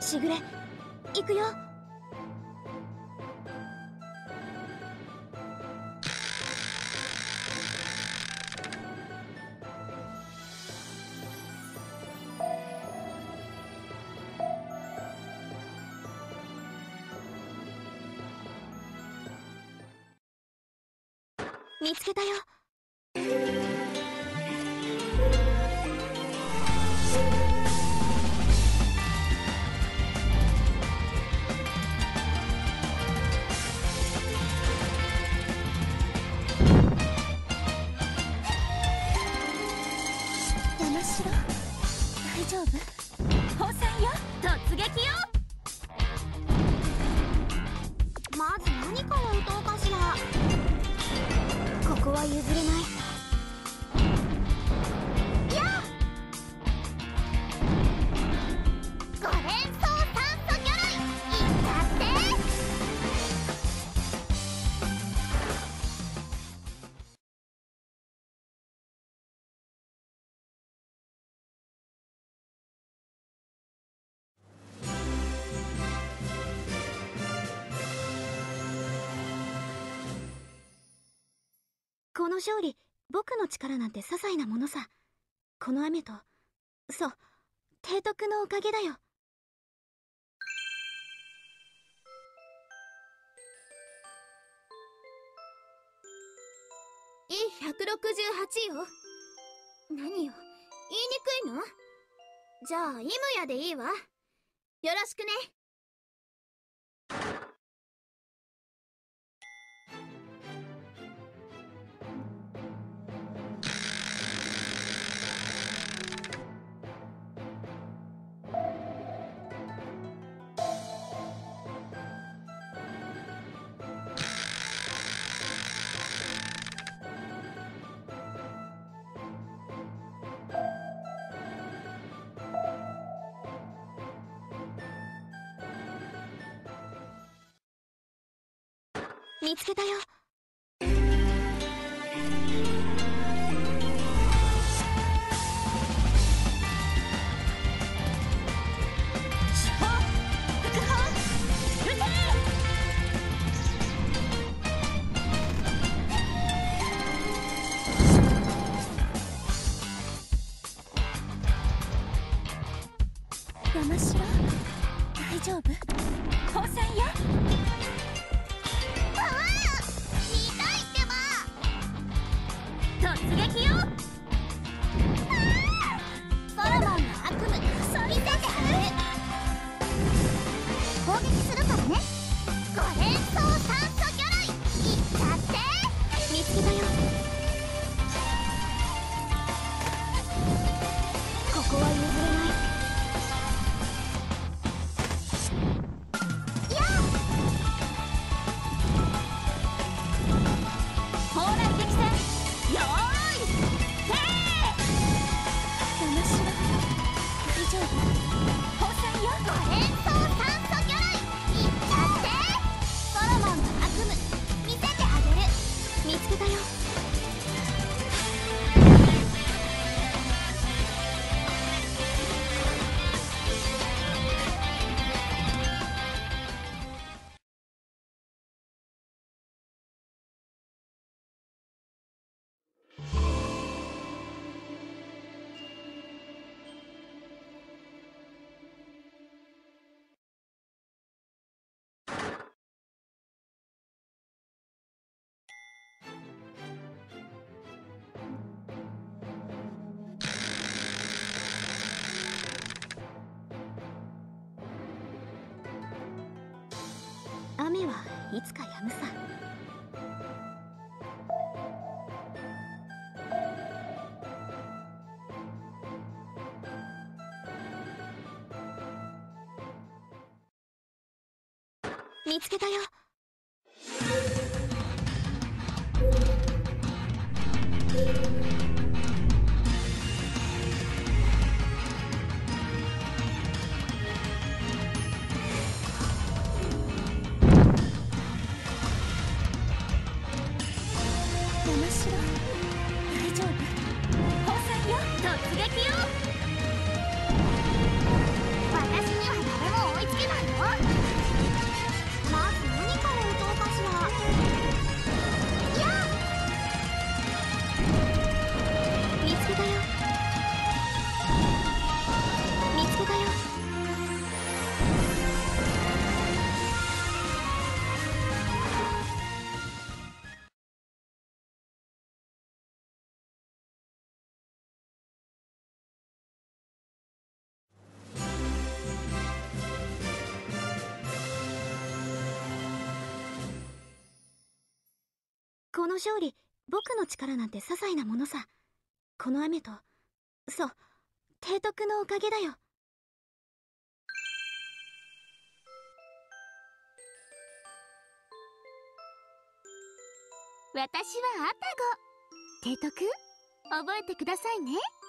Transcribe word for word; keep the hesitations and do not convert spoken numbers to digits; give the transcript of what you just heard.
しぐれ行くよ。見つけたよ。山城、大丈夫？放散よ、突撃よ。まず何から撃とうかしら。ここは譲れない。やあ、五連装酸素魚雷いっちゃって。この勝利、僕の力なんて些細なものさ。この雨と、そう、提督のおかげだよ。イひゃくろくじゅうはちよ。何よ、言いにくいの？じゃあイムヤでいいわ。よろしくね。見つけたよ。山城、大丈夫？放散よ。突撃よ。ソロモンの悪夢見せてあげる。攻撃するからね。五連装酸素魚雷いっちゃって。見つけたよ。ここは譲れない。やあ、蓬莱敵戦よーい、せー。山城、大丈夫？放散よ。五連装酸素魚雷いっちゃって。ソロモンの悪夢見せてあげる。見つけたよ。雨はいつか止むさ。見つけたよ。山城、大丈夫？放散よ。突撃よ。私には誰も追いこの勝利、僕の力なんて些細なものさ。この雨と、そう、提督のおかげだよ。私はアタゴ。提督、覚えてくださいね。